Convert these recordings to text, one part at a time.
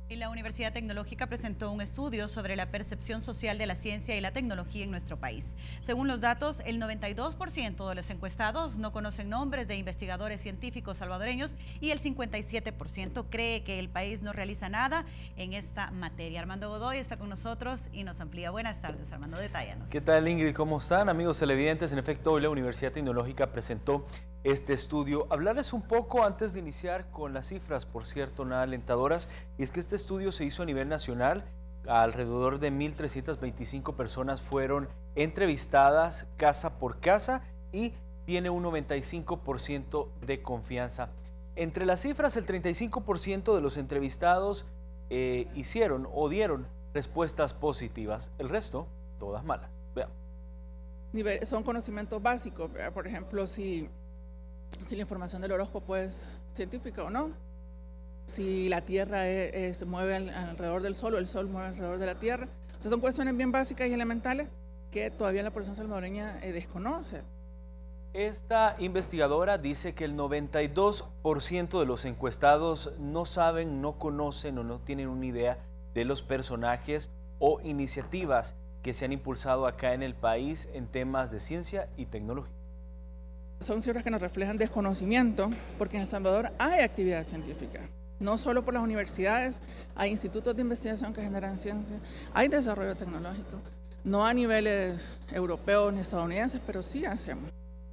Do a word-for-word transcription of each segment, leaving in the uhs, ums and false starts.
Y la Universidad Tecnológica presentó un estudio sobre la percepción social de la ciencia y la tecnología en nuestro país. Según los datos, el noventa y dos por ciento de los encuestados no conocen nombres de investigadores científicos salvadoreños y el cincuenta y siete por ciento cree que el país no realiza nada en esta materia. Armando Godoy está con nosotros y nos amplía. Buenas tardes, Armando, detállanos. ¿Qué tal, Ingrid? ¿Cómo están, amigos televidentes? En efecto, hoy la Universidad Tecnológica presentó este estudio. Hablarles un poco antes de iniciar con las cifras, por cierto, nada alentadoras, y es que este estudio se hizo a nivel nacional. Alrededor de mil trescientas veinticinco personas fueron entrevistadas casa por casa y tiene un noventa y cinco por ciento de confianza. Entre las cifras, el treinta y cinco por ciento de los entrevistados eh, hicieron o dieron respuestas positivas, el resto, todas malas. Veamos. Son conocimientos básicos, ¿verdad? Por ejemplo, si, si la información del horóscopo es científica o no, si la Tierra es, es, se mueve al, alrededor del Sol o el Sol mueve alrededor de la Tierra. O sea, son cuestiones bien básicas y elementales que todavía la población salvadoreña eh, desconoce. Esta investigadora dice que el noventa y dos por ciento de los encuestados no saben, no conocen o no tienen una idea de los personajes o iniciativas que se han impulsado acá en el país en temas de ciencia y tecnología. Son cifras que nos reflejan desconocimiento, porque en El Salvador hay actividad científica, no solo por las universidades, hay institutos de investigación que generan ciencia, hay desarrollo tecnológico, no a niveles europeos ni estadounidenses, pero sí hacemos.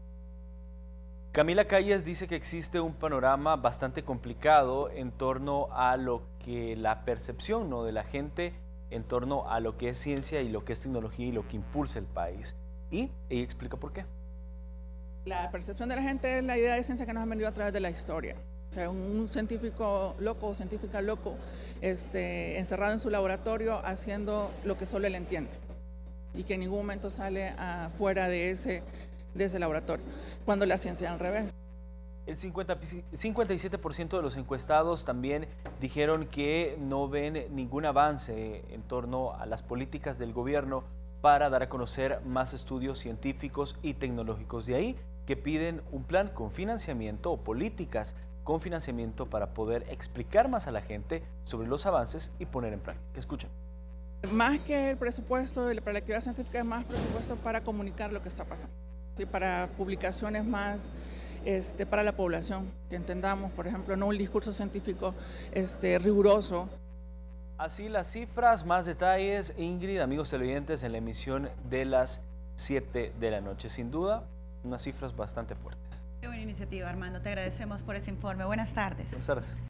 Camila Calles dice que existe un panorama bastante complicado en torno a lo que la percepción, ¿no?, de la gente en torno a lo que es ciencia y lo que es tecnología y lo que impulsa el país. Y ella explica por qué. La percepción de la gente es la idea de ciencia que nos han vendido a través de la historia. O sea, un científico loco o científica loco este, encerrado en su laboratorio haciendo lo que solo él entiende y que en ningún momento sale afuera de ese, de ese laboratorio, cuando la ciencia es al revés. El cincuenta y siete por ciento de los encuestados también dijeron que no ven ningún avance en torno a las políticas del gobierno para dar a conocer más estudios científicos y tecnológicos. De ahí que piden un plan con financiamiento o políticas con financiamiento para poder explicar más a la gente sobre los avances y poner en práctica. Escuchen. Más que el presupuesto para la actividad científica, es más presupuesto para comunicar lo que está pasando, ¿sí? Para publicaciones más este, para la población, que entendamos, por ejemplo, no un discurso científico este, riguroso. Así las cifras, más detalles, Ingrid, amigos televidentes, en la emisión de las siete de la noche. Sin duda, unas cifras bastante fuertes. Qué buena iniciativa, Armando. Te agradecemos por ese informe. Buenas tardes. Buenas tardes.